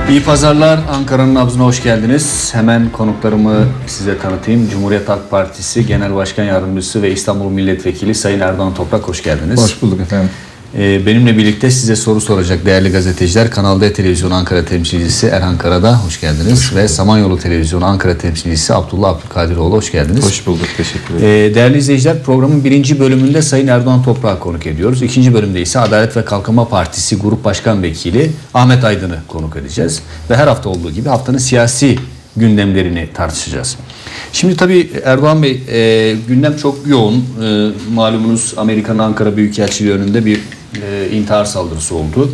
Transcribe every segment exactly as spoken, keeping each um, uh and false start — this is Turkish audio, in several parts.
İyi pazarlar. Ankara'nın nabzına hoş geldiniz. Hemen konuklarımı size tanıtayım. Cumhuriyet Halk Partisi Genel Başkan Yardımcısı ve İstanbul Milletvekili Sayın Erdoğan Toprak, hoş geldiniz. Hoş bulduk efendim. Benimle birlikte size soru soracak değerli gazeteciler, Kanal D Televizyon Ankara temsilcisi Erhan Karada, hoş geldiniz. Hoş ve Samanyolu Televizyonu Ankara temsilcisi Abdullah Abdülkadiroğlu, hoş geldiniz. Hoş bulduk, teşekkür ederim. Değerli izleyiciler, programın birinci bölümünde Sayın Erdoğan Toprak'ı konuk ediyoruz. İkinci bölümde ise Adalet ve Kalkınma Partisi Grup Başkan Vekili Ahmet Aydın'ı konuk edeceğiz. Ve her hafta olduğu gibi haftanın siyasi gündemlerini tartışacağız. Şimdi tabii Erdoğan Bey, e, gündem çok yoğun. E, malumunuz Amerika'nın Ankara Büyükelçiliği önünde bir e, intihar saldırısı oldu.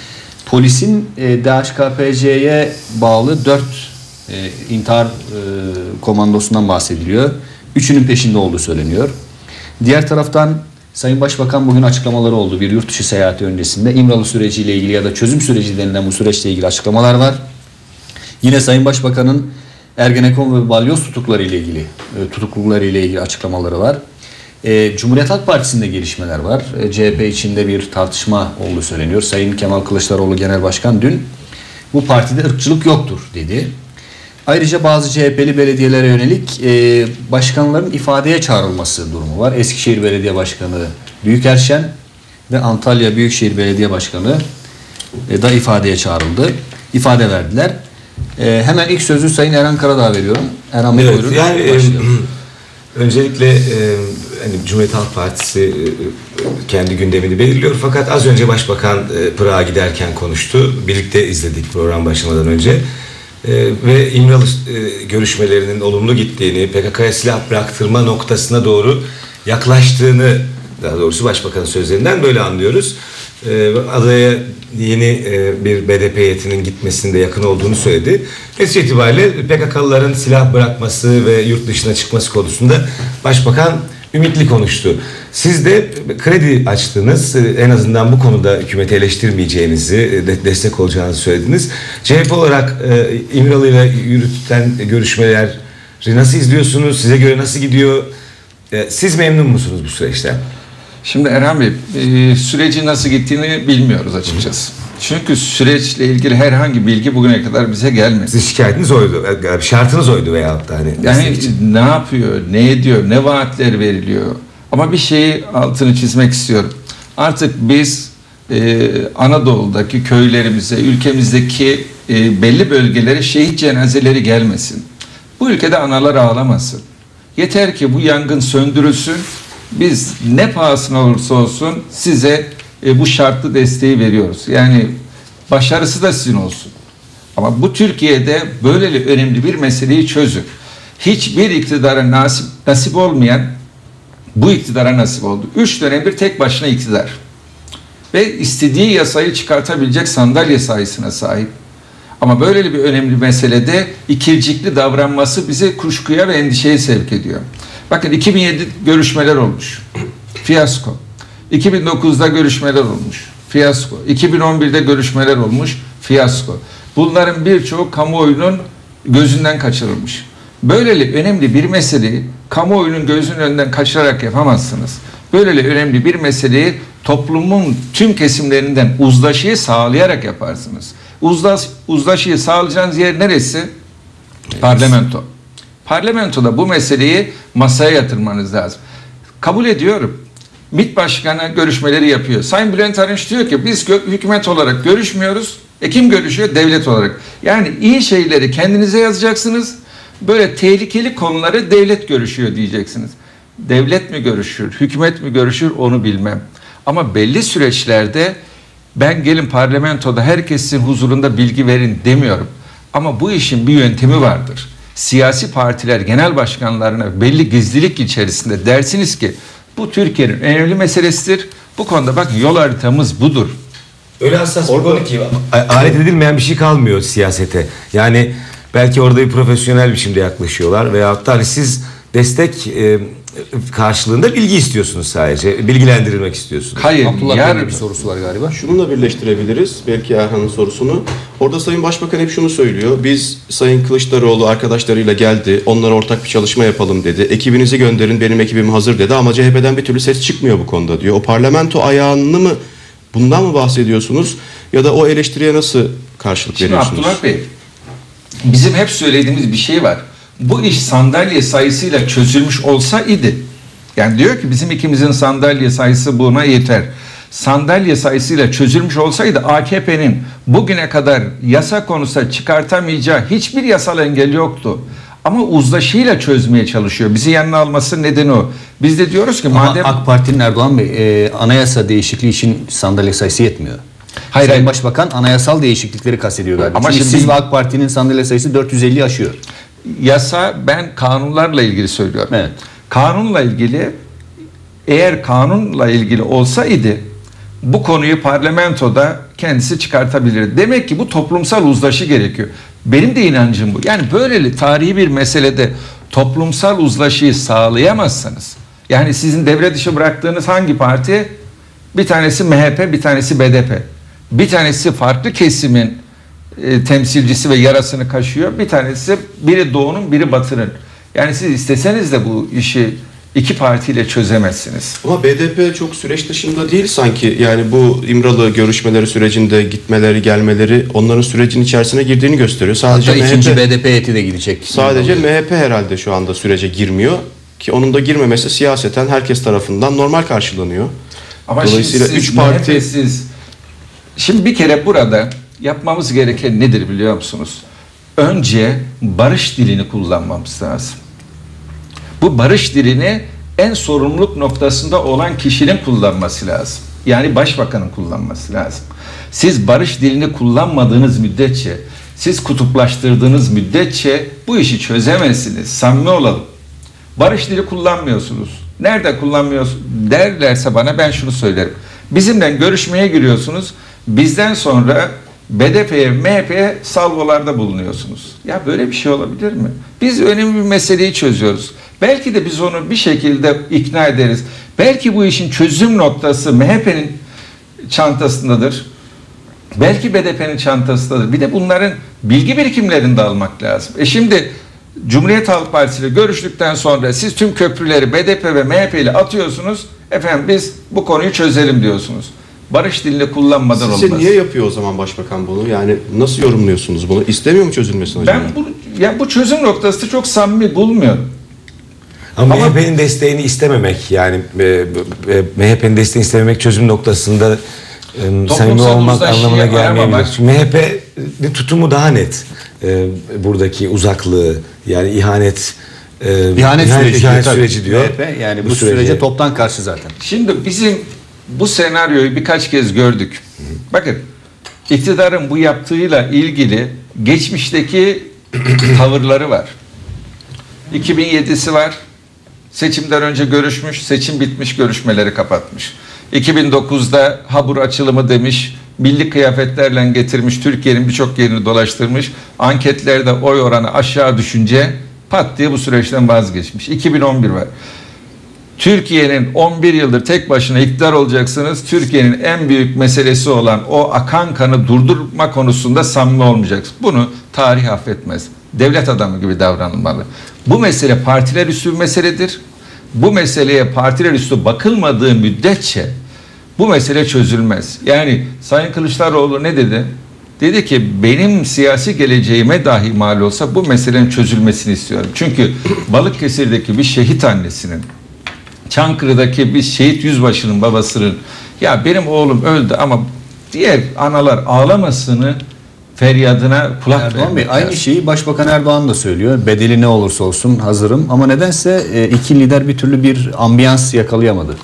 Polisin e, D H K P C'ye bağlı dört e, intihar e, komandosundan bahsediliyor. Üçünün peşinde olduğu söyleniyor. Diğer taraftan Sayın Başbakan bugün açıklamaları oldu. Bir yurt dışı seyahati öncesinde İmralı süreciyle ilgili ya da çözüm süreci denilen bu süreçle ilgili açıklamalar var. Yine Sayın Başbakan'ın Ergenekon ve balyoz tutukları ile ilgili e, tutuklulukları ile ilgili açıklamaları var. E, Cumhuriyet Halk Partisi'nde gelişmeler var. E, C H P içinde bir tartışma olduğu söyleniyor. Sayın Kemal Kılıçdaroğlu Genel Başkan dün bu partide ırkçılık yoktur dedi. Ayrıca bazı C H P'li belediyelere yönelik e, başkanların ifadeye çağrılması durumu var. Eskişehir Belediye Başkanı Büyükerşen ve Antalya Büyükşehir Belediye Başkanı e, da ifadeye çağrıldı. İfade verdiler. Ee, hemen ilk sözü Sayın Erhan Karadağ'a veriyorum. Erhan Bey, evet, buyurun. Yani, e, öncelikle e, hani Cumhuriyet Halk Partisi e, kendi gündemini belirliyor. Fakat az önce Başbakan e, Pırağa giderken konuştu. Birlikte izledik program başlamadan önce. E, ve İmralı e, görüşmelerinin olumlu gittiğini, P K K'ya silah bıraktırma noktasına doğru yaklaştığını, daha doğrusu Başbakanın sözlerinden böyle anlıyoruz. Adaya yeni bir B D P heyetinin gitmesinde yakın olduğunu söyledi. Netice itibariyle P K K'lıların silah bırakması ve yurt dışına çıkması konusunda Başbakan ümitli konuştu. Siz de kredi açtınız. En azından bu konuda hükümeti eleştirmeyeceğinizi, destek olacağınızı söylediniz. C H P olarak İmralı ile yürütülen görüşmeleri nasıl izliyorsunuz? Size göre nasıl gidiyor? Siz memnun musunuz bu süreçten? Şimdi Erhan Bey, e, sürecin nasıl gittiğini bilmiyoruz açıkçası. Çünkü süreçle ilgili herhangi bilgi bugüne kadar bize gelmedi. Sizin şikayetiniz oydu, şartınız oydu veyahut da hani. Yani ne yapıyor, ne ediyor, ne vaatler veriliyor. Ama bir şeyi altını çizmek istiyorum. Artık biz e, Anadolu'daki köylerimize, ülkemizdeki e, belli bölgelere şehit cenazeleri gelmesin. Bu ülkede analar ağlamasın. Yeter ki bu yangın söndürülsün. Biz ne pahasına olursa olsun size e, bu şartlı desteği veriyoruz. Yani başarısı da sizin olsun. Ama bu Türkiye'de böyle önemli bir meseleyi çözün. Hiçbir iktidara nasip, nasip olmayan bu iktidara nasip oldu. Üç dönemdir tek başına iktidar. Ve istediği yasayı çıkartabilecek sandalye sayısına sahip. Ama böyle bir önemli meselede ikircikli davranması bizi kuşkuya ve endişeye sevk ediyor. Bakın iki bin yedi görüşmeler olmuş. Fiyasko. iki bin dokuzda görüşmeler olmuş. Fiyasko. iki bin on birde görüşmeler olmuş. Fiyasko. Bunların birçoğu kamuoyunun gözünden kaçırılmış. Böyleli önemli bir meseleyi kamuoyunun gözünün önünden kaçırarak yapamazsınız. Böyleli önemli bir meseleyi toplumun tüm kesimlerinden uzlaşıyı sağlayarak yaparsınız. Uzlaş, uzlaşıyı sağlayacağınız yer neresi? Evet. Parlamento. Parlamentoda bu meseleyi masaya yatırmanız lazım. Kabul ediyorum. MİT Başkanı görüşmeleri yapıyor. Sayın Bülent Arınç diyor ki biz hükümet olarak görüşmüyoruz. E kim görüşüyor? Devlet olarak. Yani iyi şeyleri kendinize yazacaksınız. Böyle tehlikeli konuları devlet görüşüyor diyeceksiniz. Devlet mi görüşür, hükümet mi görüşür onu bilmem. Ama belli süreçlerde ben gelin parlamentoda herkesin huzurunda bilgi verin demiyorum. Ama bu işin bir yöntemi vardır. Siyasi partiler genel başkanlarına belli gizlilik içerisinde dersiniz ki bu Türkiye'nin önemli meselesidir. Bu konuda bakın yol haritamız budur. Öyle hassas bir konu ki alet edilmeyen bir şey kalmıyor siyasete. Yani belki orada bir profesyonel biçimde yaklaşıyorlar veyahut da hani siz destek e, karşılığında bilgi istiyorsunuz sadece. Bilgilendirilmek istiyorsunuz. Hayır. Abdullah Bey'in bir sorusu var galiba. Şununla birleştirebiliriz belki Erhan'ın sorusunu. Orada Sayın Başbakan hep şunu söylüyor. Biz Sayın Kılıçdaroğlu arkadaşlarıyla geldi. Onlara ortak bir çalışma yapalım dedi. Ekibinizi gönderin, benim ekibim hazır dedi. Ama C H P'den bir türlü ses çıkmıyor bu konuda diyor. O parlamento ayağını mı, bundan mı bahsediyorsunuz? Ya da o eleştiriye nasıl karşılık Şimdi veriyorsunuz? Abdullah Bey, bizim hep söylediğimiz bir şey var. Bu iş sandalye sayısıyla çözülmüş olsa idi. Yani diyor ki bizim ikimizin sandalye sayısı buna yeter. Sandalye sayısıyla çözülmüş olsaydı A K P'nin bugüne kadar yasa konusunda çıkartamayacağı hiçbir yasal engel yoktu. Ama uzlaşıyla çözmeye çalışıyor. Bizi yanına alması nedeni o. Biz de diyoruz ki Ama madem... AK Parti'nin Erdoğan Bey e, anayasa değişikliği için sandalye sayısı yetmiyor. Hayır, Sayın hayır. Başbakan anayasal değişiklikleri kastediyor galiba. Ama Çünkü şimdi- siz ve AK Parti'nin sandalye sayısı dört yüz elli aşıyor. Yasa, ben kanunlarla ilgili söylüyorum. Evet. Kanunla ilgili, eğer kanunla ilgili olsaydı bu konuyu parlamentoda kendisi çıkartabilir. Demek ki bu toplumsal uzlaşı gerekiyor. Benim de inancım bu. Yani böyle tarihi bir meselede toplumsal uzlaşıyı sağlayamazsanız, yani sizin devre dışı bıraktığınız hangi parti? Bir tanesi M H P, bir tanesi B D P. Bir tanesi farklı kesimin e, temsilcisi ve yarasını kaşıyor. Bir tanesi biri doğunun, biri batının. Yani siz isteseniz de bu işi iki partiyle çözemezsiniz. Ama B D P çok süreç dışında değil sanki. Yani bu İmralı görüşmeleri sürecinde gitmeleri, gelmeleri onların sürecin içerisine girdiğini gösteriyor. Sadece Hatta M H ikinci P B D P heyeti de gidecek. sadece M H P herhalde şu anda sürece girmiyor ki onun da girmemesi siyaseten herkes tarafından normal karşılanıyor. Ama Dolayısıyla şimdi siz üç parti- M H P siz, şimdi bir kere burada yapmamız gereken nedir biliyor musunuz? Önce barış dilini kullanmamız lazım. Bu barış dilini en sorumluluk noktasında olan kişinin kullanması lazım. Yani başbakanın kullanması lazım. Siz barış dilini kullanmadığınız müddetçe, siz kutuplaştırdığınız müddetçe bu işi çözemezsiniz. Samimi olalım. Barış dili kullanmıyorsunuz. Nerede kullanmıyorsunuz derlerse bana ben şunu söylerim. Bizimle görüşmeye giriyorsunuz. Bizden sonra B D P'ye, M H P'ye salvolarda bulunuyorsunuz. Ya böyle bir şey olabilir mi? Biz önemli bir meseleyi çözüyoruz. Belki de biz onu bir şekilde ikna ederiz. Belki bu işin çözüm noktası M H P'nin çantasındadır. Belki B D P'nin çantasındadır. Bir de bunların bilgi birikimlerini de almak lazım. E şimdi Cumhuriyet Halk Partisi ile görüştükten sonra siz tüm köprüleri B D P ve M H P ile atıyorsunuz. Efendim biz bu konuyu çözelim diyorsunuz. Barış dilini kullanmadan Sizce olmaz. niye yapıyor o zaman başbakan bunu? Yani nasıl yorumluyorsunuz bunu? İstemiyor mu çözülmesini acaba? Ben bu, ya bu çözüm noktası çok samimi bulmuyorum. Ama, Ama- M H P'nin desteğini istememek, yani e, e, M H P'nin desteğini istememek çözüm noktasında e, samimi olmak uzlaşıyı anlamına gelmeyebilir. aramamak. Çünkü M H P'nin tutumu daha net. E, buradaki uzaklığı, yani ihanet e, İhanet, süreci, ihanet diyor, süreci tabii. diyor. M H P yani bu, sürece- sürece toptan karşı zaten. Şimdi bizim bu senaryoyu birkaç kez gördük. Bakın, iktidarın bu yaptığıyla ilgili geçmişteki tavırları var. iki bin yedisi var. Seçimden önce görüşmüş, seçim bitmiş, görüşmeleri kapatmış. iki bin dokuzda Habur açılımı demiş, milli kıyafetlerle getirmiş, Türkiye'nin birçok yerini dolaştırmış. Anketlerde oy oranı aşağı düşünce pat diye bu süreçten vazgeçmiş. iki bin on bir var. Türkiye'nin on bir yıldır tek başına iktidar olacaksınız. Türkiye'nin en büyük meselesi olan o akan kanı durdurma konusunda samimi olmayacaksınız. Bunu tarih affetmez. Devlet adamı gibi davranılmalı. Bu mesele partiler üstü bir meseledir. Bu meseleye partiler üstü bakılmadığı müddetçe bu mesele çözülmez. Yani Sayın Kılıçdaroğlu ne dedi? Dedi ki benim siyasi geleceğime dahi mal olsa bu meselenin çözülmesini istiyorum. Çünkü Balıkesir'deki bir şehit annesinin, Çankırı'daki bir şehit yüzbaşının babasının, ya benim oğlum öldü ama diğer analar ağlamasını, feryadına kulak Erdoğan vermek Bey aynı lazım. şeyi Başbakan Erdoğan da söylüyor. Bedeli ne olursa olsun hazırım ama nedense e, iki lider bir türlü bir ambiyans yakalayamadı.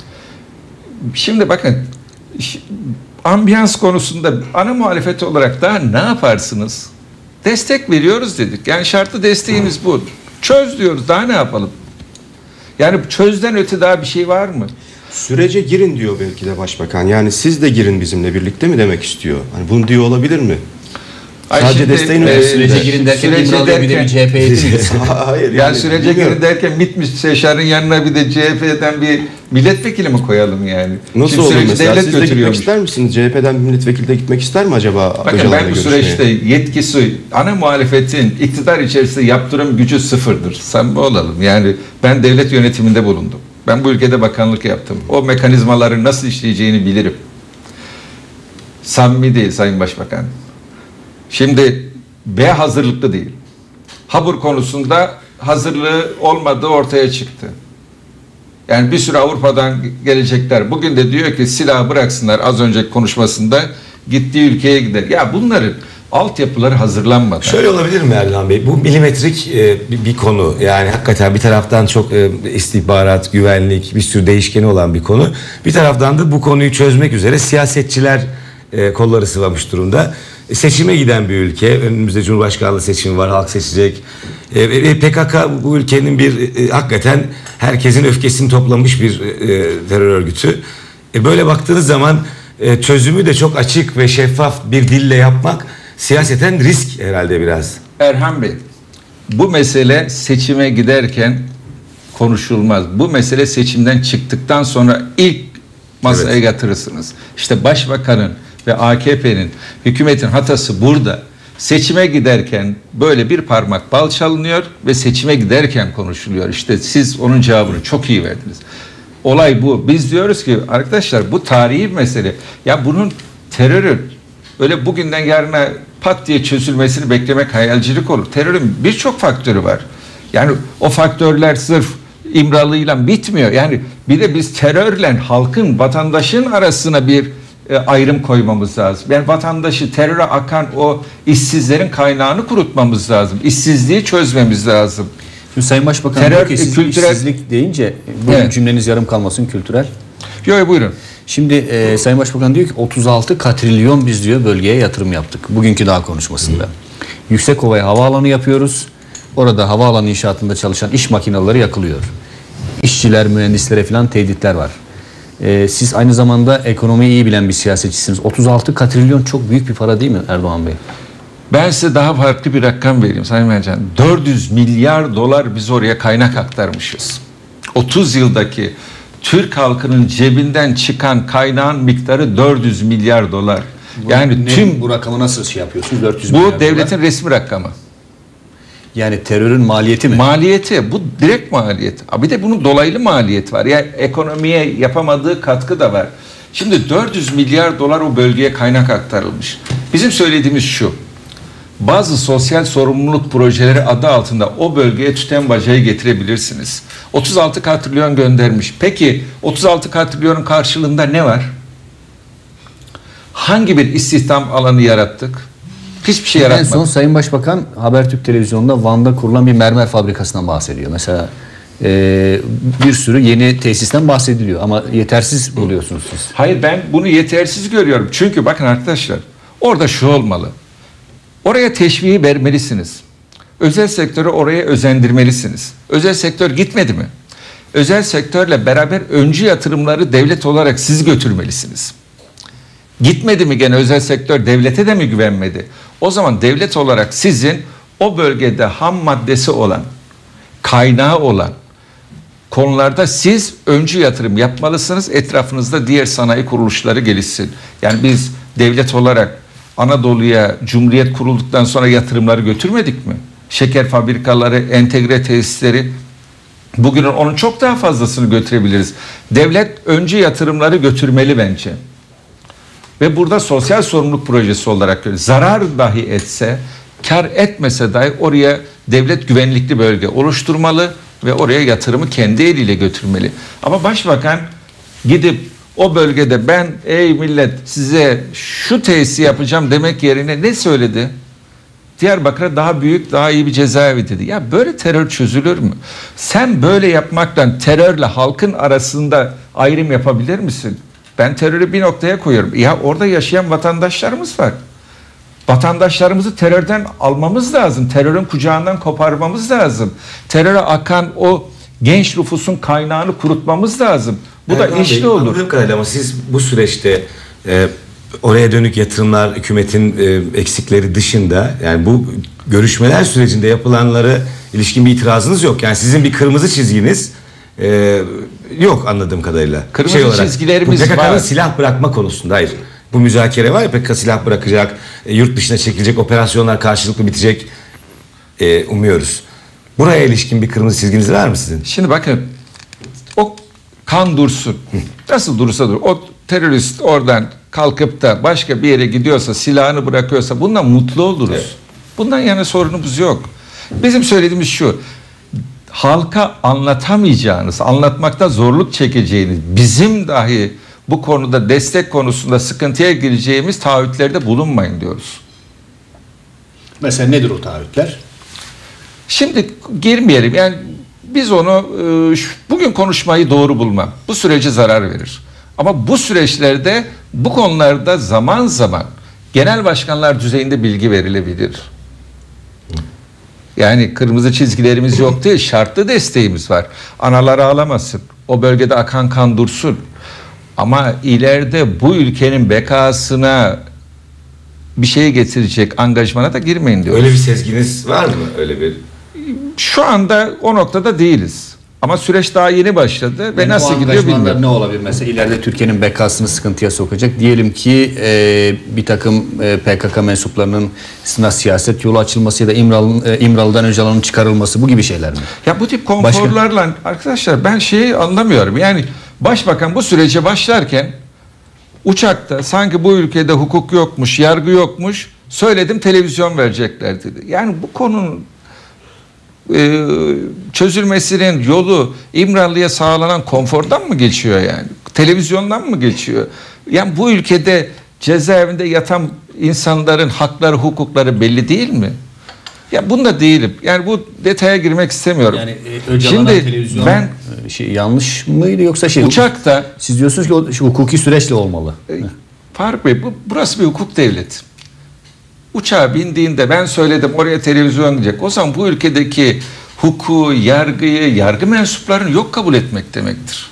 Şimdi bakın, ş- ambiyans konusunda ana muhalefet olarak daha ne yaparsınız? Destek veriyoruz dedik. Yani şartlı desteğimiz bu. Çöz diyoruz. Daha ne yapalım? Yani çözden öte daha bir şey var mı? Sürece girin diyor belki de başbakan. Yani siz de girin bizimle birlikte mi demek istiyor? Hani bunu diyor olabilir mi? Ay Sadece şimdi, desteğin e, ötesinde. Sürece girin derken sürece İmralı'ya bir de derken- bir C H P heyeti mi? Hayır. Yani sürece bilmiyorum. girin derken MİT Müsteşar'ın yanına bir de C H P'den bir milletvekili mi koyalım yani? Nasıl Şimdi olur süreci mesela? devlet Siz de gitmek götürüyormuş. ister misiniz? C H P'den bir milletvekili de gitmek ister mi acaba? Bakın Öcalan'la ben bu görüşmeye? süreçte yetkisi, ana muhalefetin iktidar içerisinde yaptırım gücü sıfırdır. Samimi olalım. Yani ben devlet yönetiminde bulundum. Ben bu ülkede bakanlık yaptım. O mekanizmaların nasıl işleyeceğini bilirim. Samimi değil Sayın Başbakan. Şimdi B hazırlıklı değil. Habur konusunda hazırlığı olmadığı ortaya çıktı. Yani bir sürü Avrupa'dan gelecekler. Bugün de diyor ki silahı bıraksınlar, az önceki konuşmasında gittiği ülkeye gider. Ya bunların altyapıları hazırlanmadan. Şöyle olabilir mi Erdoğan Bey? Bu milimetrik e, bir, bir konu. Yani hakikaten bir taraftan çok e, istihbarat, güvenlik, bir sürü değişkeni olan bir konu. Bir taraftan da bu konuyu çözmek üzere siyasetçiler e, kolları sıvamış durumda. E, seçime giden bir ülke. Önümüzde Cumhurbaşkanlığı seçimi var. Halk seçecek. E, e, P K K bu ülkenin bir e, hakikaten herkesin öfkesini toplamış bir e, terör örgütü. E, böyle baktığınız zaman e, çözümü de çok açık ve şeffaf bir dille yapmak siyaseten risk herhalde biraz. Erhan Bey, bu mesele seçime giderken konuşulmaz. Bu mesele seçimden çıktıktan sonra ilk masaya evet. yatırırsınız. İşte Başbakanın ve A K P'nin, hükümetin hatası burada. Seçime giderken böyle bir parmak bal çalınıyor ve seçime giderken konuşuluyor. İşte siz onun cevabını çok iyi verdiniz. Olay bu. Biz diyoruz ki arkadaşlar bu tarihi bir mesele. Ya bunun terörün öyle bugünden yarına pat diye çözülmesini beklemek hayalcilik olur. Terörün birçok faktörü var. Yani o faktörler sırf İmralı'yla bitmiyor. Yani bir de biz terörle halkın, vatandaşın arasına bir e, ayrım koymamız lazım. Yani vatandaşı teröre akan o işsizlerin kaynağını kurutmamız lazım. İşsizliği çözmemiz lazım. Şimdi Sayın Başbakan Terör, diyor ki siz kültürel... işsizlik deyince bu evet. cümleniz yarım kalmasın, kültürel. Yok yok buyurun. Şimdi e, Sayın Başbakan diyor ki otuz altı katrilyon biz diyor bölgeye yatırım yaptık. Bugünkü daha konuşmasında. Hı. Yüksekova'ya havaalanı yapıyoruz. Orada havaalanı inşaatında çalışan iş makineleri yakılıyor. İşçiler, mühendislere falan tehditler var. E, siz aynı zamanda ekonomiyi iyi bilen bir siyasetçisiniz. otuz altı katrilyon çok büyük bir para değil mi Erdoğan Bey? Ben size daha farklı bir rakam vereyim Sayın Mercan. dört yüz milyar dolar biz oraya kaynak aktarmışız. otuz yıldaki Türk halkının cebinden çıkan kaynağın miktarı dört yüz milyar dolar. Bu, yani ne, tüm bu rakamı nasıl şey yapıyorsunuz? dört yüz bu milyar devletin dolar. resmi rakamı. Yani terörün maliyeti mi? Maliyeti, bu direkt maliyet. Bir de bunun dolaylı maliyet var. Yani ekonomiye yapamadığı katkı da var. Şimdi dört yüz milyar dolar o bölgeye kaynak aktarılmış. Bizim söylediğimiz şu. Bazı sosyal sorumluluk projeleri adı altında o bölgeye tüten bacayı getirebilirsiniz. otuz altı katrilyon göndermiş. Peki otuz altı katrilyonun karşılığında ne var? Hangi bir istihdam alanı yarattık? Hiçbir şey yaratmadık. En son Sayın Başbakan Habertürk Televizyonu'nda Van'da kurulan bir mermer fabrikasından bahsediyor. Mesela e, bir sürü yeni tesisten bahsediliyor ama yetersiz buluyorsunuz siz. Hayır, ben bunu yetersiz görüyorum. Çünkü bakın arkadaşlar, orada şu olmalı. Oraya teşviği vermelisiniz. Özel sektörü oraya özendirmelisiniz. Özel sektör gitmedi mi? Özel sektörle beraber öncü yatırımları devlet olarak siz götürmelisiniz. Gitmedi mi gene özel sektör, devlete de mi güvenmedi? O zaman devlet olarak sizin o bölgede ham maddesi olan, kaynağı olan konularda siz öncü yatırım yapmalısınız. Etrafınızda diğer sanayi kuruluşları gelişsin. Yani biz devlet olarak Anadolu'ya Cumhuriyet kurulduktan sonra yatırımları götürmedik mi? Şeker fabrikaları, entegre tesisleri, bugünün onun çok daha fazlasını götürebiliriz. Devlet öncü yatırımları götürmeli bence. Ve burada sosyal sorumluluk projesi olarak zarar dahi etse, kar etmese dahi oraya devlet güvenlikli bölge oluşturmalı ve oraya yatırımı kendi eliyle götürmeli. Ama başbakan gidip o bölgede ben ey millet size şu tesisi yapacağım demek yerine ne söyledi? Diyarbakır'a daha büyük, daha iyi bir cezaevi dedi. Ya böyle terör çözülür mü? Sen böyle yapmakla terörle halkın arasında ayrım yapabilir misin? Ben terörü bir noktaya koyuyorum. Ya orada yaşayan vatandaşlarımız var. Vatandaşlarımızı terörden almamız lazım. Terörün kucağından koparmamız lazım. Teröre akan o genç nüfusun kaynağını kurutmamız lazım. Bu Erdoğan da işli Bey, olur. Anladığım kadarıyla ama siz bu süreçte e, oraya dönük yatırımlar, hükümetin e, eksikleri dışında, yani bu görüşmeler sürecinde yapılanlara ilişkin bir itirazınız yok. Yani sizin bir kırmızı çizginiz e, yok anladığım kadarıyla. Kırmızı şey olarak, çizgilerimiz P K K'nın var. silah bırakma konusunda hayır. Bu müzakere var ya, P K K silah bırakacak, e, yurt dışına çekilecek, operasyonlar karşılıklı bitecek e, umuyoruz. Buraya ilişkin bir kırmızı çizginiz var mı sizin? Şimdi bakın, o kan dursun. Nasıl durursa dur. O terörist oradan kalkıp da başka bir yere gidiyorsa, silahını bırakıyorsa bundan mutlu oluruz. Evet. Bundan yana sorunumuz yok. Bizim söylediğimiz şu: halka anlatamayacağınız, anlatmakta zorluk çekeceğiniz, bizim dahi bu konuda destek konusunda sıkıntıya gireceğimiz taahhütlerde bulunmayın diyoruz. Mesela nedir o taahhütler? Şimdi girmeyelim. Yani biz onu e, şu- bugün konuşmayı doğru bulmam. Bu sürece zarar verir. Ama bu süreçlerde bu konularda zaman zaman genel başkanlar düzeyinde bilgi verilebilir. Yani kırmızı çizgilerimiz yok değil, şartlı desteğimiz var. Analar ağlamasın, o bölgede akan kan dursun. Ama ileride bu ülkenin bekasına bir şey getirecek angajmana da girmeyin diyoruz. Öyle bir sezginiz var mı? Öyle bir Şu anda o noktada değiliz. Ama süreç daha yeni başladı ve Yani nasıl bu gidiyor angajmanlar bilmiyorum. ne olabilir? Mesela ileride Türkiye'nin bekasını sıkıntıya sokacak. Diyelim ki e, bir takım e, P K K mensuplarının sına siyaset yolu açılması ya da İmralı'nın, e, İmralı'dan Öcalan'ın çıkarılması, bu gibi şeyler mi? Ya bu tip konforlarla arkadaşlar ben şeyi anlamıyorum. Yani başbakan bu sürece başlarken uçakta sanki bu ülkede hukuk yokmuş, yargı yokmuş, söyledim televizyon verecekler dedi. Yani bu konunun e, çözülmesinin yolu İmralı'ya sağlanan konfordan mı geçiyor yani? Televizyondan mı geçiyor? Yani bu ülkede cezaevinde yatan insanların hakları, hukukları belli değil mi? Ya bunda değilim. Yani bu detaya girmek istemiyorum. Yani e, Öcalan'a Şimdi televizyon ben e, şey yanlış mıydı yoksa şey uçakta siz diyorsunuz ki o şey, hukuki süreçle olmalı. Faruk Bey, bu, burası bir hukuk devleti. Uçağa bindiğinde ben söyledim oraya televizyon gidecek. O zaman bu ülkedeki hukuku, yargıyı, yargı mensuplarını yok kabul etmek demektir.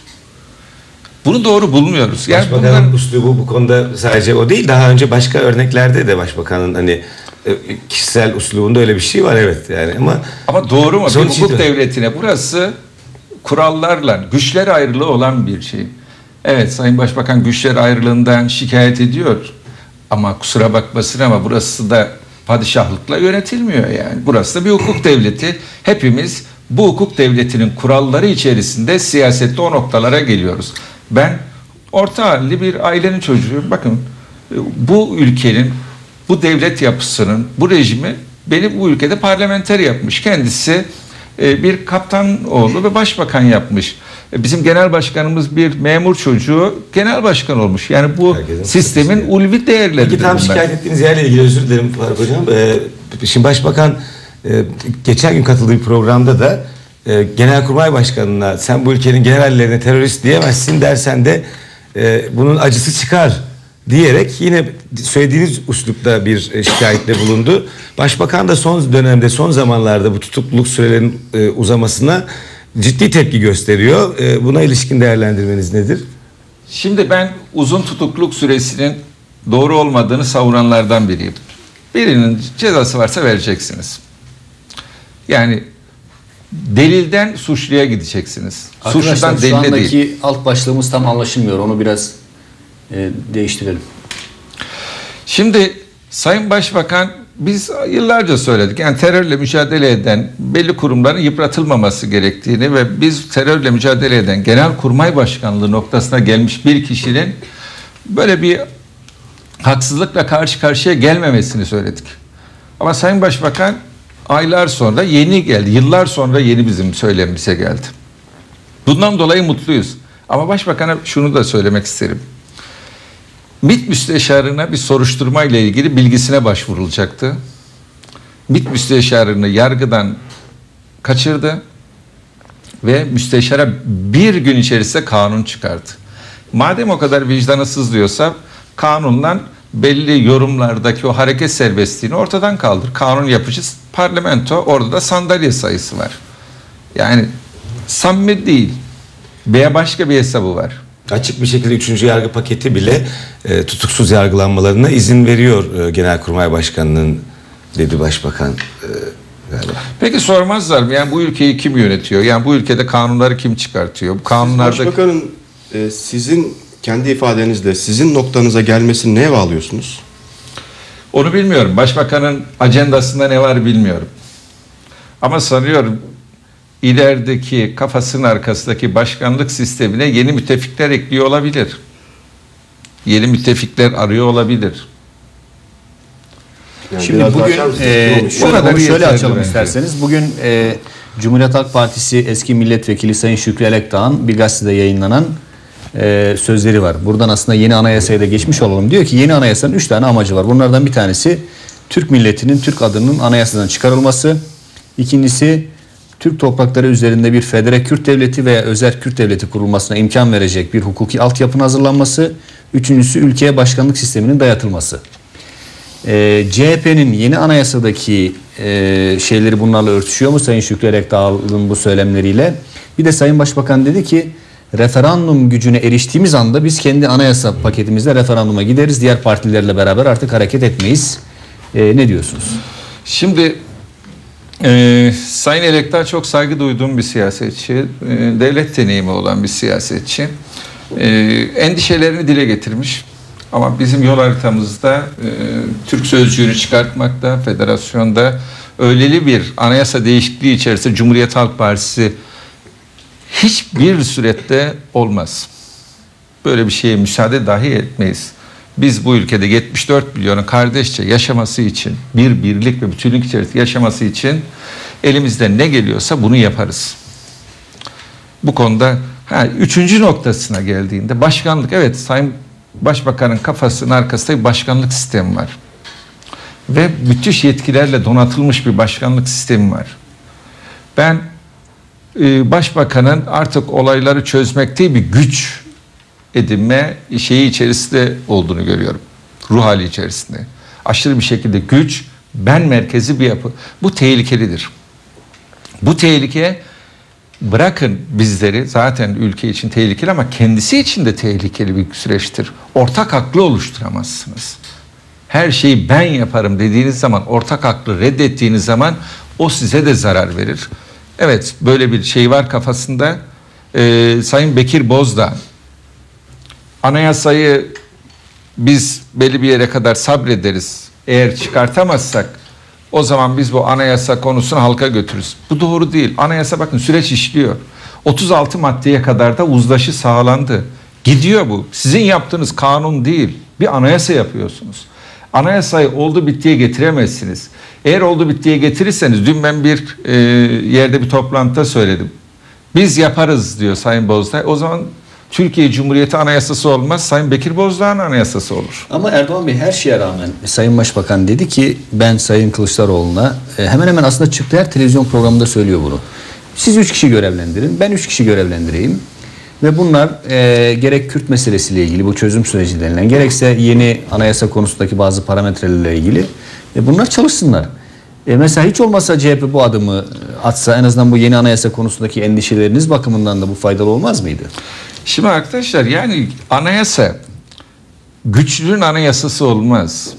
Bunu doğru bulmuyoruz. Yani Başbakanın bunların, üslubu bu konuda sadece o değil. Daha önce başka örneklerde de başbakanın hani e, kişisel üslubunda öyle bir şey var, evet yani, ama ama doğru mu? Bir sonuç hukuk itibariyle- devletine burası kurallarla, güçler ayrılığı olan bir şey. Evet, Sayın Başbakan güçler ayrılığından şikayet ediyor. Ama kusura bakmasın ama burası da padişahlıkla yönetilmiyor yani. Burası da bir hukuk devleti. Hepimiz bu hukuk devletinin kuralları içerisinde siyasette o noktalara geliyoruz. Ben orta halli bir ailenin çocuğuyum. Bakın bu ülkenin, bu devlet yapısının, bu rejimi beni bu ülkede parlamenter yapmış. Kendisi e, bir kaptan oğlu ve başbakan yapmış. E, Bizim genel başkanımız bir memur çocuğu genel başkan olmuş. Yani bu Herkesin sistemin sıkıntısı. ulvi değerleri. Peki, tam şikayet ettiğiniz yerle ilgili özür dilerim Faruk Hocam. Ee, şimdi Başbakan e, geçen gün katıldığı bir programda da e, Genelkurmay Başkanı'na sen bu ülkenin generallerine terörist diyemezsin, dersen de e, bunun acısı çıkar diyerek yine söylediğiniz üslupta bir e, şikayette bulundu. Başbakan da son dönemde, son zamanlarda bu tutukluluk sürelerinin e, uzamasına ciddi tepki gösteriyor. E, buna ilişkin değerlendirmeniz nedir? Şimdi ben uzun tutukluk süresinin doğru olmadığını savunanlardan biriyim. Birinin cezası varsa vereceksiniz. Yani delilden suçluya gideceksiniz. Arkadaşlar Suçludan şu delile andaki değil. alt başlığımız tam anlaşılmıyor. Onu biraz e, değiştirelim. Şimdi Sayın Başbakan, biz yıllarca söyledik. Yani terörle mücadele eden belli kurumların yıpratılmaması gerektiğini ve biz terörle mücadele eden Genelkurmay Başkanlığı noktasına gelmiş bir kişinin böyle bir haksızlıkla karşı karşıya gelmemesini söyledik. Ama Sayın Başbakan aylar sonra yeni geldi. Yıllar sonra yeni bizim söylemimize geldi. Bundan dolayı mutluyuz. Ama Başbakan'a şunu da söylemek isterim. MİT müsteşarına bir soruşturma ile ilgili bilgisine başvurulacaktı. MİT müsteşarını yargıdan kaçırdı ve müsteşara bir gün içerisinde kanun çıkardı. Madem o kadar vicdanı sızlıyorsa kanundan belli yorumlardaki o hareket serbestliğini ortadan kaldır. Kanun yapıcı parlamento, orada da sandalye sayısı var. Yani samimi değil veya başka bir hesabı var. Açık bir şekilde üçüncü yargı paketi bile e, tutuksuz yargılanmalarına izin veriyor e, Genelkurmay Başkanı'nın, dedi Başbakan e, galiba. Peki sormazlar mı? Yani bu ülkeyi kim yönetiyor? Yani bu ülkede kanunları kim çıkartıyor? Bu kanunlarda... Başbakanın e, sizin kendi ifadenizle sizin noktanıza gelmesini neye bağlıyorsunuz? Onu bilmiyorum. Başbakanın ajandasında ne var bilmiyorum. Ama sanıyorum ilerideki kafasının arkasındaki başkanlık sistemine yeni müttefikler ekliyor olabilir. Yeni müttefikler arıyor olabilir. Yani Şimdi biraz daha bugün açar mısınız? e, Ne olmuş? şöyle, Bu kadar onu şöyle yeterli açalım bence. isterseniz. Bugün e, Cumhuriyet Halk Partisi eski milletvekili Sayın Şükrü Elekdağ'ın bir gazetede yayınlanan e, sözleri var. Buradan aslında yeni anayasaya da geçmiş olalım. Diyor ki yeni anayasanın üç tane amacı var. Bunlardan bir tanesi Türk milletinin Türk adının anayasadan çıkarılması. İkincisi Türk toprakları üzerinde bir federe Kürt devleti veya özerk Kürt devleti kurulmasına imkan verecek bir hukuki altyapının hazırlanması. Üçüncüsü ülkeye başkanlık sisteminin dayatılması. Ee, C H P'nin yeni anayasadaki e, şeyleri bunlarla örtüşüyor mu Sayın Şükrü Elekdağ'ın bu söylemleriyle? Bir de Sayın Başbakan dedi ki referandum gücüne eriştiğimiz anda biz kendi anayasa paketimizle referanduma gideriz. Diğer partilerle beraber artık hareket etmeyiz. Ee, ne diyorsunuz? Şimdi e, Sayın Elekdağ çok saygı duyduğum bir siyasetçi, e, devlet deneyimi olan bir siyasetçi. E, endişelerini dile getirmiş. Ama bizim yol haritamızda e, Türk sözcüğünü çıkartmakta, federasyonda öyleli bir anayasa değişikliği içerisinde Cumhuriyet Halk Partisi hiçbir surette olmaz. Böyle bir şeye müsaade dahi etmeyiz. Biz bu ülkede yetmiş dört milyonun kardeşçe yaşaması için, bir birlik ve bütünlük içerisinde yaşaması için elimizden ne geliyorsa bunu yaparız. Bu konuda ha, üçüncü noktasına geldiğinde başkanlık, evet Sayın Başbakanın kafasının arkasında bir başkanlık sistemi var. Ve müthiş yetkilerle donatılmış bir başkanlık sistemi var. Ben e, Başbakanın artık olayları çözmek değil bir güç edinme şeyi içerisinde olduğunu görüyorum. Ruh hali içerisinde. Aşırı bir şekilde güç, ben merkezi bir yapı. Bu tehlikelidir. Bu tehlike bırakın bizleri, zaten ülke için tehlikeli ama kendisi için de tehlikeli bir süreçtir. Ortak aklı oluşturamazsınız. Her şeyi ben yaparım dediğiniz zaman, ortak aklı reddettiğiniz zaman o size de zarar verir. Evet, böyle bir şey var kafasında. Ee, Sayın Bekir Bozdağ, anayasayı biz belli bir yere kadar sabrederiz. Eğer çıkartamazsak o zaman biz bu anayasa konusunu halka götürürüz. Bu doğru değil. Anayasa bakın süreç işliyor. otuz altı maddeye kadar da uzlaşı sağlandı. Gidiyor bu. Sizin yaptığınız kanun değil. Bir anayasa yapıyorsunuz. Anayasayı oldu bittiye getiremezsiniz. Eğer oldu bittiye getirirseniz, dün ben bir e, yerde bir toplantıda söyledim. Biz yaparız diyor Sayın Bozdağ. O zaman Türkiye Cumhuriyeti Anayasası olmaz, Sayın Bekir Bozdağ'ın anayasası olur. Ama Erdoğan Bey her şeye rağmen Sayın Başbakan dedi ki ben Sayın Kılıçdaroğlu'na e, hemen hemen aslında çıktı her televizyon programında söylüyor bunu. Siz üç kişi görevlendirin, ben üç kişi görevlendireyim. Ve bunlar e, gerek Kürt meselesiyle ilgili bu çözüm süreci denilen, gerekse yeni anayasa konusundaki bazı parametrelerle ilgili e, bunlar çalışsınlar. E, mesela hiç olmazsa C H P bu adımı atsa en azından bu yeni anayasa konusundaki endişeleriniz bakımından da bu faydalı olmaz mıydı? Şimdi arkadaşlar, yani anayasa güçlünün anayasası olmaz.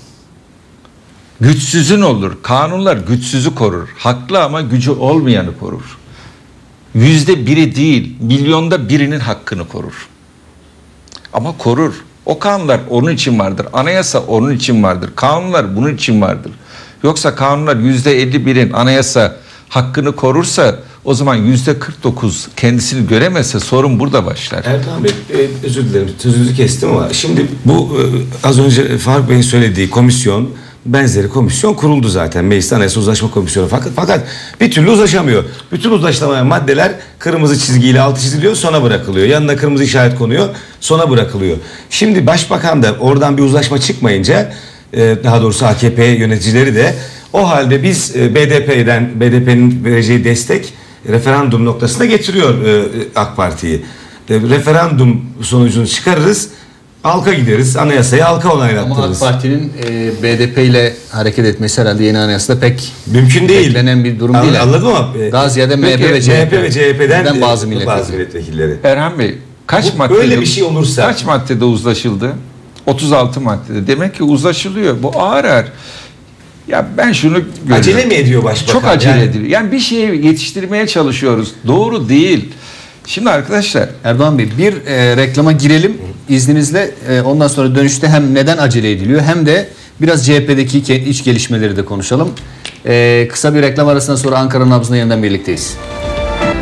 Güçsüzün olur. Kanunlar güçsüzü korur. Haklı ama gücü olmayanı korur. Yüzde biri değil, milyonda birinin hakkını korur. Ama korur. O kanunlar onun için vardır. Anayasa onun için vardır. Kanunlar bunun için vardır. Yoksa kanunlar yüzde elli birin anayasa hakkını korursa o zaman yüzde kırk dokuz kendisini göremezse sorun burada başlar. Erdoğan Bey, e, özür dilerim sözünüzü kestim ama şimdi bu e, az önce Faruk Bey'in söylediği komisyon, benzeri komisyon kuruldu zaten. Meclis Anayasa Uzlaşma Komisyonu, fakat fakat bir türlü uzlaşamıyor. Bütün uzlaşılamayan maddeler kırmızı çizgiyle altı çiziliyor, sona bırakılıyor. Yanına kırmızı işaret konuyor, sona bırakılıyor. Şimdi Başbakan da oradan bir uzlaşma çıkmayınca, e, daha doğrusu A K P yöneticileri de o halde biz e, B D P'den B D P'nin vereceği destek referandum noktasına getiriyor e, AK Parti'yi. E, referandum sonucunu çıkarırız, halka gideriz, anayasayı halka onaylattırırız. Ama AK Parti'nin e, B D P ile hareket etmesi herhalde yeni anayasada pek mümkün değil. beklenen bir durum An, değil. Anladım ama e, daha ziyade M H P ve C H P ve C H P'den bazı bazı milletvekilleri. milletvekilleri. Erhan Bey, kaç Bu, maddede böyle bir şey olursa kaç maddede uzlaşıldı? otuz altı maddede. Demek ki uzlaşılıyor. Bu ağır ağır. Ya ben şunu görüyorum. acele mi ediyor Başbakan? Çok acele yani, ediliyor. Yani bir şeyi yetiştirmeye çalışıyoruz. Doğru değil. Şimdi arkadaşlar, Erdoğan Bey, bir e, reklama girelim izninizle. E, ondan sonra dönüşte hem neden acele ediliyor hem de biraz C H P'deki iç gelişmeleri de konuşalım. E, kısa bir reklam arasından sonra Ankara Nabzı'nda yeniden birlikteyiz.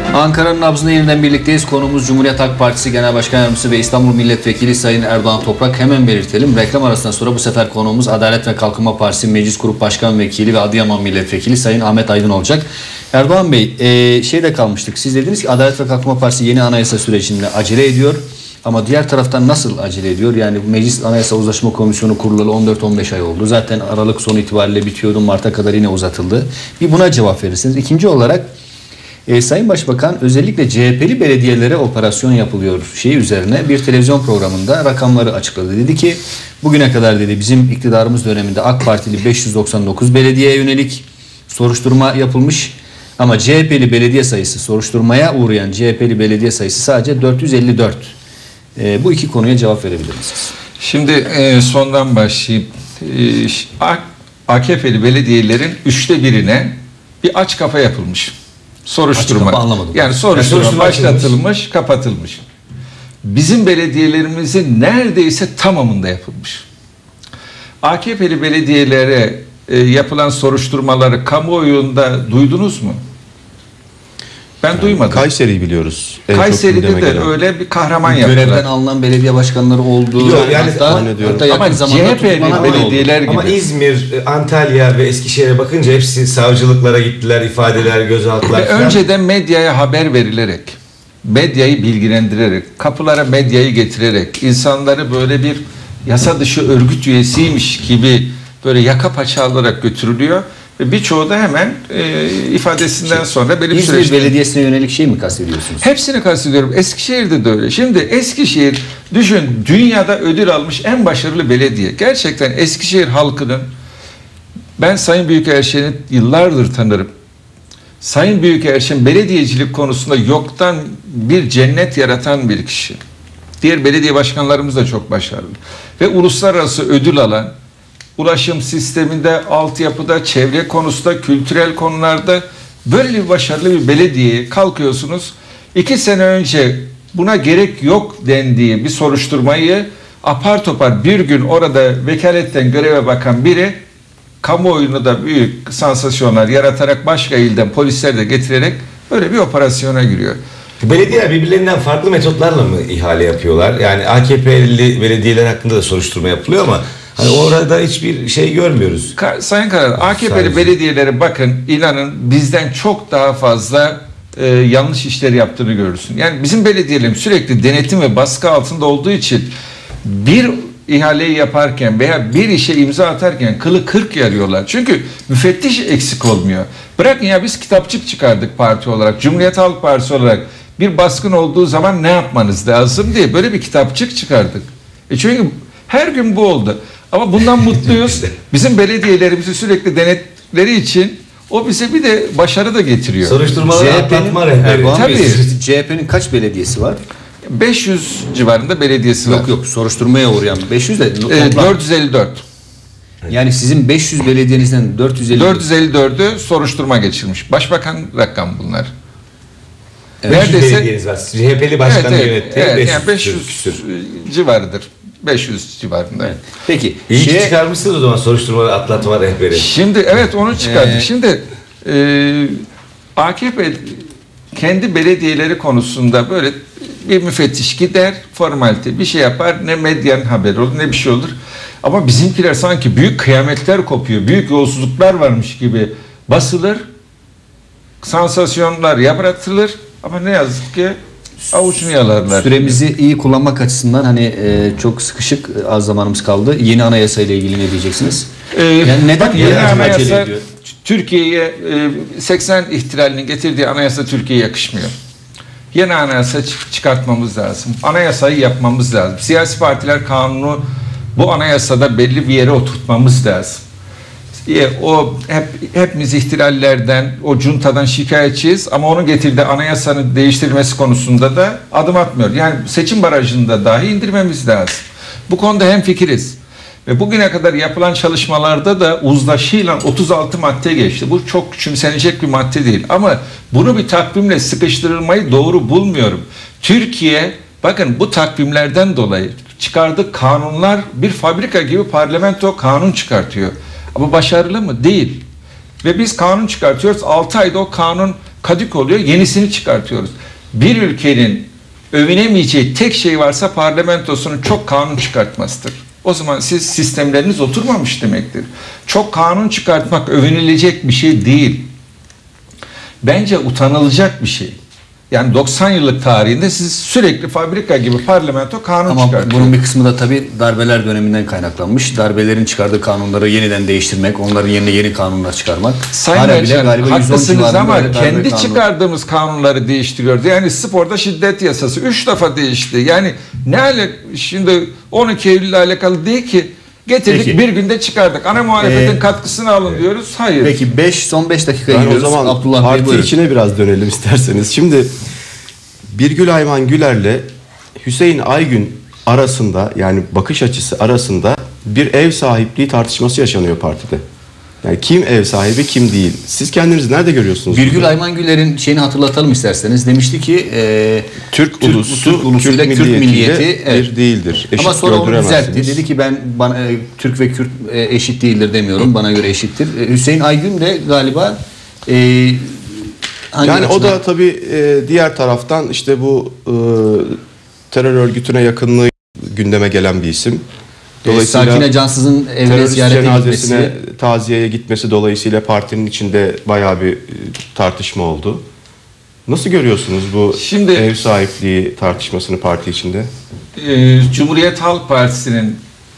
Ankara'nın nabzında yeniden birlikteyiz. Konumuz Cumhuriyet Halk Partisi Genel Başkan Yardımcısı ve İstanbul Milletvekili Sayın Erdoğan Toprak. Hemen belirtelim. Reklam arasından sonra bu sefer konuğumuz Adalet ve Kalkınma Partisi Meclis Grup Başkan Vekili ve Adıyaman Milletvekili Sayın Ahmet Aydın olacak. Erdoğan Bey, e, şeyde kalmıştık. Siz dediniz ki Adalet ve Kalkınma Partisi yeni anayasa sürecinde acele ediyor. Ama diğer taraftan nasıl acele ediyor? Yani Meclis Anayasa Uzlaşma Komisyonu kurulalı on dört on beş ay oldu. Zaten Aralık sonu itibariyle bitiyordu. Mart'a kadar yine uzatıldı. Bir buna cevap verirsiniz. İkinci olarak e, Sayın Başbakan özellikle C H P'li belediyelere operasyon yapılıyor şeyi üzerine bir televizyon programında rakamları açıkladı. Dedi ki bugüne kadar dedi bizim iktidarımız döneminde AK Partili beş yüz doksan dokuz belediyeye yönelik soruşturma yapılmış. Ama C H P'li belediye sayısı, soruşturmaya uğrayan C H P'li belediye sayısı sadece dört yüz elli dört. E, bu iki konuya cevap verebilir misiniz? Şimdi e, sondan başlayayım. E, A K P'li belediyelerin üçte birine bir aç kafa yapılmış. Soruşturma. Aç kafa anlamadım. Yani soruşturma, yani soruşturma başlatılmış, açılmış. kapatılmış. Bizim belediyelerimizin neredeyse tamamında yapılmış. A K P'li belediyelere e, yapılan soruşturmaları kamuoyunda duydunuz mu? Ben yani duymadım. Kayseri'yi biliyoruz. En Kayseri'de de gelen. öyle bir kahraman yaptılar. Görevden alınan belediye başkanları olduğu. Yok, yani hatta, hatta yakın ama zamanda C H P'li tutuklanan belediyeler gibi. Ama İzmir, Antalya ve Eskişehir'e bakınca hepsi savcılıklara gittiler, ifadeler, gözaltılar Ve falan. önceden medyaya haber verilerek, medyayı bilgilendirerek, kapılara medyayı getirerek, insanları böyle bir yasa dışı örgüt üyesiymiş gibi böyle yaka paça alarak götürülüyor. Ve birçoğu da hemen e, ifadesinden sonra belli bir İzmir süreçte... Belediyesi'ne yönelik şey mi kastediyorsunuz? Hepsini kastediyorum. Eskişehir'de de öyle. Şimdi Eskişehir, düşün, dünyada ödül almış en başarılı belediye. Gerçekten Eskişehir halkının, ben Sayın Büyükelçin'i yıllardır tanırım. Sayın Büyükelçin belediyecilik konusunda yoktan bir cennet yaratan bir kişi. Diğer belediye başkanlarımız da çok başarılı. Ve uluslararası ödül alan, ulaşım sisteminde, altyapıda, çevre konusunda, kültürel konularda böyle bir başarılı bir belediyeye kalkıyorsunuz. İki sene önce buna gerek yok dendiği bir soruşturmayı apar topar bir gün orada vekaletten göreve bakan biri kamuoyunu da büyük sansasyonlar yaratarak başka ilden polisler de getirerek böyle bir operasyona giriyor. Belediyeler birbirlerinden farklı metotlarla mı ihale yapıyorlar? Yani A K P'li belediyeler hakkında da soruşturma yapılıyor ama hani orada hiçbir şey görmüyoruz. Ka- Sayın Karar, A K P'li Sadece. belediyelere bakın, inanın bizden çok daha fazla e, yanlış işler yaptığını görürsün. Yani bizim belediyelerimiz sürekli denetim ve baskı altında olduğu için bir ihaleyi yaparken veya bir işe imza atarken kılı kırk yarıyorlar. Çünkü müfettiş eksik olmuyor. Bırakın ya, biz kitapçık çıkardık parti olarak, Cumhuriyet Halk Partisi olarak bir baskın olduğu zaman ne yapmanız lazım diye böyle bir kitapçık çıkardık. E çünkü her gün bu oldu. Ama bundan mutluyuz. Bizim belediyelerimizi sürekli denetleri için o bize bir de başarı da getiriyor. Soruşturmaları atlatma rehberi. Erdoğan Bey, Tabii. C H P'nin kaç belediyesi var? beş yüz civarında belediyesi var. Yok yok, soruşturmaya uğrayan beş yüz de Ee, toplam. dört yüz elli dört. Yani sizin beş yüz belediyenizden dört yüz elli dört yüz elli dördü soruşturma geçirmiş. Başbakan rakam bunlar. Evet. Neredeyse belediyeniz var. C H P'li başkanı evet, yönetti. evet, yani beş yüz küsür. civarıdır. beş yüz civarında. Evet. Peki. İyi ki şeye- çıkarmışsınız o zaman soruşturmaları atlatma rehberi. Şimdi evet, onu çıkardık. Ee, Şimdi e, A K P kendi belediyeleri konusunda böyle bir müfettiş gider, formalite bir şey yapar, ne medyanın haberi olur ne bir şey olur. Ama bizimkiler sanki büyük kıyametler kopuyor, büyük yolsuzluklar varmış gibi basılır, sansasyonlar yapratılır ama ne yazık ki avucunu yalarlar. Süremizi iyi kullanmak açısından hani e, çok sıkışık, e, az zamanımız kaldı. Yeni anayasa ile ilgili ne diyeceksiniz? Ee, Yani neden bak, yeni yeni acele anayasa ediyor? Türkiye'ye e, seksen ihtilalinin getirdiği anayasa Türkiye'ye yakışmıyor. Yeni anayasa çı- çıkartmamız lazım. Anayasayı yapmamız lazım. Siyasi partiler kanunu bu anayasada belli bir yere oturtmamız lazım. E, o hep hepimiz ihtilallerden, o juntadan şikayetçiyiz ama onun getirdiği anayasanın değiştirilmesi konusunda da adım atmıyor. Yani seçim barajında dahi indirmemiz lazım. Bu konuda hemfikiriz. Ve bugüne kadar yapılan çalışmalarda da uzlaşıyla otuz altı madde geçti. Bu çok küçümsenecek bir madde değil. Ama bunu bir takvimle sıkıştırılmayı doğru bulmuyorum. Türkiye, bakın bu takvimlerden dolayı çıkardığı kanunlar bir fabrika gibi parlamento kanun çıkartıyor. Ama başarılı mı? Değil. Ve biz kanun çıkartıyoruz. altı ayda o kanun kadük oluyor, yenisini çıkartıyoruz. Bir ülkenin övünemeyeceği tek şey varsa parlamentosunun çok kanun çıkartmasıdır. O zaman siz sistemleriniz oturmamış demektir. Çok kanun çıkartmak övünülecek bir şey değil. Bence utanılacak bir şey. Yani doksan yıllık tarihinde siz sürekli fabrika gibi parlamento kanun Ama çıkartıyor. bunun bir kısmı da tabii darbeler döneminden kaynaklanmış. Darbelerin çıkardığı kanunları yeniden değiştirmek, onların yerine yeni kanunlar çıkarmak. Sayın Hala bile Ercan, galiba yüz on haklısınız civarında ama darbe kendi kanunu. çıkardığımız kanunları değiştiriyoruz. Yani sporda şiddet yasası üç defa değişti. Yani ne ale şimdi on iki Eylül ile alakalı değil ki. Getirdik Peki. bir günde çıkardık. Ana muhalefetin Ee, katkısını alın diyoruz. Hayır. Peki beş son beş dakika Ben o giriyoruz. zaman Abdullah Bey parti buyurun. içine biraz dönelim isterseniz. Şimdi Birgül Ayman Güler'le Hüseyin Aygün arasında, yani bakış açısı arasında bir ev sahipliği tartışması yaşanıyor partide. Yani kim ev sahibi, kim değil. Siz kendinizi nerede görüyorsunuz? Birgül burada? Ayman Güler'in şeyini hatırlatalım isterseniz. Demişti ki e, Türk, Türk- ulusu, Türk ulusuyla Kürt milliyeti, evet. bir değildir. Eşit ama sonra onu gördüremezsiniz. düzeltti. Dedi ki ben bana, e, Türk ve Kürt e, eşit değildir demiyorum. Bana göre eşittir. E, Hüseyin Aygün de galiba e, hangi Yani o açıdan? da tabii e, diğer taraftan işte bu e, terör örgütüne yakınlığı gündeme gelen bir isim. E, Sakine Cansız'ın evine terörist ziyarete cenazesine gitmesi. taziyeye gitmesi dolayısıyla partinin içinde bayağı bir e, tartışma oldu. Nasıl görüyorsunuz bu Şimdi- ev sahipliği tartışmasını parti içinde? Ee, Cumhuriyet Halk Partisi'nin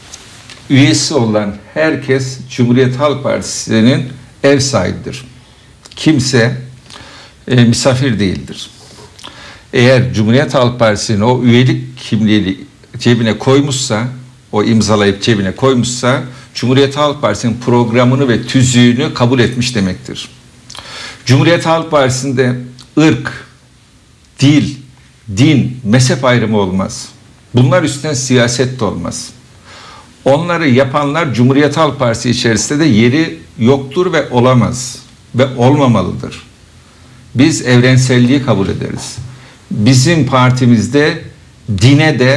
üyesi olan herkes Cumhuriyet Halk Partisi'nin ev sahibidir. Kimse e, misafir değildir. Eğer Cumhuriyet Halk Partisi'nin o üyelik kimliğini cebine koymuşsa, o imzalayıp cebine koymuşsa, Cumhuriyet Halk Partisi'nin programını ve tüzüğünü kabul etmiş demektir. Cumhuriyet Halk Partisi'nde ırk, dil, din, mezhep ayrımı olmaz. Bunlar üstüne siyaset de olmaz. Onları yapanlar Cumhuriyet Halk Partisi içerisinde de yeri yoktur ve olamaz ve olmamalıdır. Biz evrenselliği kabul ederiz. Bizim partimizde dine de,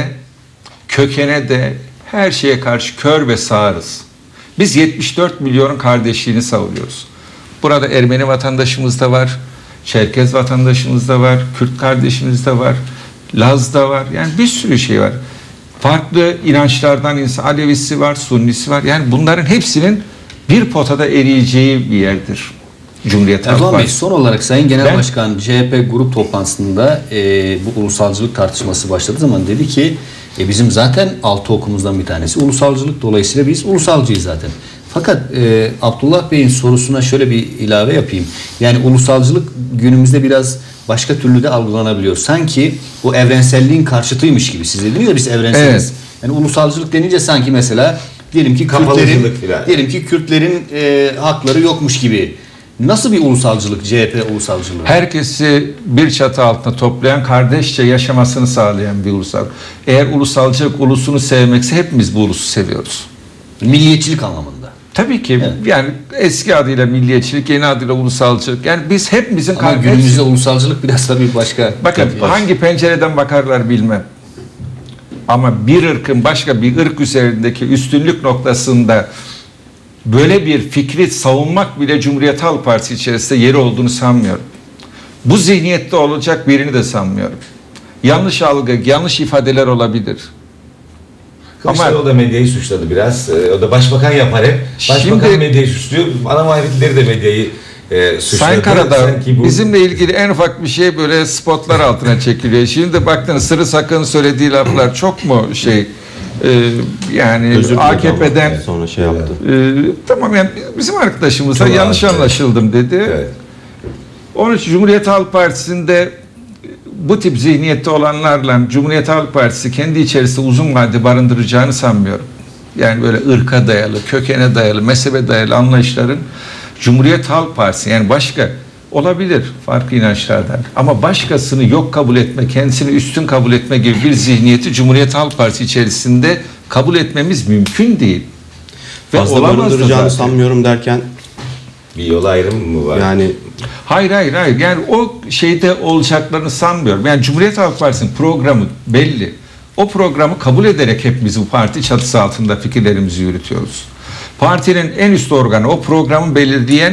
kökene de, her şeye karşı kör ve sağırız. Biz yetmiş dört milyonun kardeşliğini savunuyoruz. Burada Ermeni vatandaşımız da var, Çerkez vatandaşımız da var, Kürt kardeşimiz de var, Laz da var. Yani bir sürü şey var. Farklı inançlardan insan, Alevisi var, Sunnisi var. Yani bunların hepsinin bir potada eriyeceği bir yerdir Cumhuriyet Halk Erdoğan Bey, Partisi. son olarak Sayın Genel Ben- Başkan C H P grup toplantısında e, bu ulusalcılık tartışması başladığı zaman dedi ki e, bizim zaten altı okumuzdan bir tanesi ulusalcılık, dolayısıyla biz ulusalcıyız zaten. Fakat e, Abdullah Bey'in sorusuna şöyle bir ilave yapayım. Yani ulusalcılık günümüzde biraz başka türlü de algılanabiliyor. Sanki bu evrenselliğin karşıtıymış gibi. Siz dediniz ya biz evrenseliz. Evet. Yani ulusalcılık denince sanki mesela diyelim ki Kapalıcılık Kürtlerin, filan. diyelim ki Kürtlerin e, hakları yokmuş gibi. Nasıl bir ulusalcılık C H P ulusalcılığı? Herkesi bir çatı altında toplayan, kardeşçe yaşamasını sağlayan bir ulusal. Eğer ulusalcılık ulusunu sevmekse hepimiz bu ulusu seviyoruz. Milliyetçilik anlamında. Tabii ki Evet. yani eski adıyla milliyetçilik, yeni adıyla ulusalcılık. Yani biz hepimizin Ama kardeş- günümüzde ulusalcılık biraz tabii başka. Bakın Tabii. hangi pencereden bakarlar bilmem. Ama bir ırkın başka bir ırk üzerindeki üstünlük noktasında böyle bir fikri savunmak bile Cumhuriyet Halk Partisi içerisinde yeri olduğunu sanmıyorum. Bu zihniyette olacak birini de sanmıyorum. Yanlış algı, yanlış ifadeler olabilir. Kılıçdaroğlu Ama- da medyayı suçladı biraz. Ee, O da başbakan yapar hep. Başbakan Şimdi- medyayı suçluyor. Ana muhalefetleri de medyayı e, suçladı. Sayın Karadağ, Sanki bu- bizimle ilgili en ufak bir şey böyle spotlar altına çekiliyor. Şimdi baktınız Sırrı Sakın söylediği laflar çok mu şey e, yani Özür diledi A K P'den ama sonra şey yaptı. e, tamam yani bizim arkadaşımız da Çok yanlış ağır, evet. anlaşıldım dedi. Evet. Onun için Cumhuriyet Halk Partisi'nde bu tip zihniyette olanlarla Cumhuriyet Halk Partisi kendi içerisinde uzun vade barındıracağını sanmıyorum. Yani böyle ırka dayalı, kökene dayalı, mezhebe dayalı anlayışların Cumhuriyet Halk Partisi, yani başka olabilir farklı inançlardan ama başkasını yok kabul etme, kendisini üstün kabul etme gibi bir zihniyeti Cumhuriyet Halk Partisi içerisinde kabul etmemiz mümkün değil. Ve Fazla olamaz da barındıracağını zaten. sanmıyorum derken Bir yol ayrımı mı var? yani Hayır hayır hayır. Yani o şeyde olacaklarını sanmıyorum. Yani Cumhuriyet Halk Partisi'nin programı belli. O programı kabul ederek hepimiz bu parti çatısı altında fikirlerimizi yürütüyoruz. Partinin en üst organı o programı belirleyen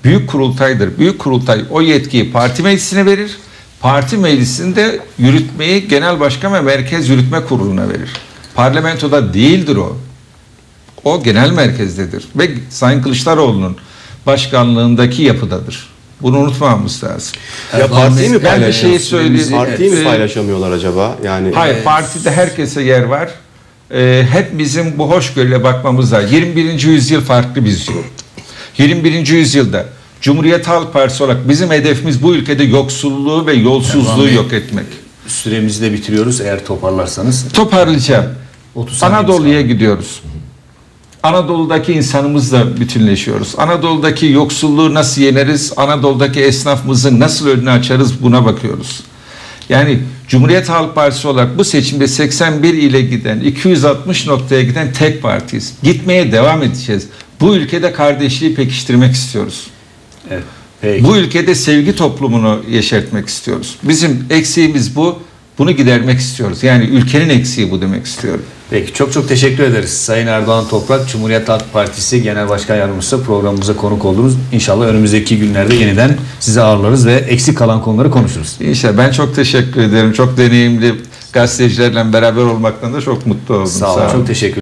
büyük kurultaydır. Büyük kurultay o yetkiyi parti meclisine verir. Parti meclisinde yürütmeyi genel başkan ve merkez yürütme kuruluna verir. Parlamentoda değildir o. O genel merkezdedir. Ve Sayın Kılıçdaroğlu'nun başkanlığındaki yapıdadır. Bunu unutmamamız lazım. Ya Erdoğan partiyi mi Bey, ben bir paylaşıyor? şey söyleyeyim. Partiyi mi Ee, paylaşamıyorlar acaba? Yani Hayır, partide herkese yer var. Ee, hep bizim bu hoşgörüyle bakmamız lazım. yirmi birinci yüzyıl farklı bir yüzyıl. yirmi birinci yüzyılda Cumhuriyet Halk Partisi olarak bizim hedefimiz bu ülkede yoksulluğu ve yolsuzluğu Erdoğan Bey, yok etmek. Süremizi de bitiriyoruz eğer toparlarsanız. Toparlayacağım. otuz saniyemiz Anadolu'ya kaldı. gidiyoruz. Anadolu'daki insanımızla bütünleşiyoruz. Anadolu'daki yoksulluğu nasıl yeneriz? Anadolu'daki esnafımızın nasıl önünü açarız? Buna bakıyoruz. Yani Cumhuriyet Halk Partisi olarak bu seçimde seksen bir ile giden, iki yüz altmış noktaya giden tek partiyiz. Gitmeye devam edeceğiz. Bu ülkede kardeşliği pekiştirmek istiyoruz. Evet, peki. Bu ülkede sevgi toplumunu yeşertmek istiyoruz. Bizim eksiğimiz bu. Bunu gidermek istiyoruz. Yani ülkenin eksiği bu demek istiyorum. Peki çok çok teşekkür ederiz. Sayın Erdoğan Toprak, Cumhuriyet Halk Partisi Genel Başkan Yardımcısı programımıza konuk oldunuz. İnşallah önümüzdeki günlerde yeniden sizi ağırlarız ve eksik kalan konuları konuşuruz. İnşallah. Ben çok teşekkür ederim. Çok deneyimli gazetecilerle beraber olmaktan da çok mutlu oldum. Sağ olun. Çok teşekkür